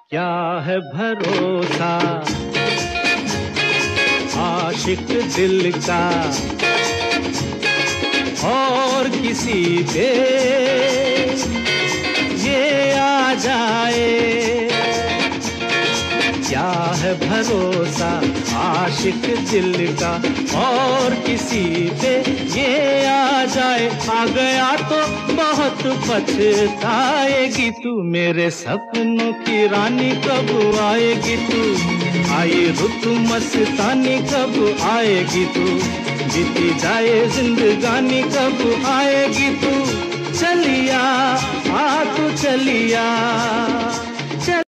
क्या है भरोसा आशिक दिल का और किसी पे ये आ जाए। क्या है भरोसा आशिक दिल का और किसी पे ये आ जाए। आ गया तो बहुत पछताएगी तू, मेरे सपनों की रानी कब आएगी तू। आई रुत मस्तानी कब आएगी तू, बीती जाए जिंदगानी कब आएगी तू। चलिया आ तू चलिया।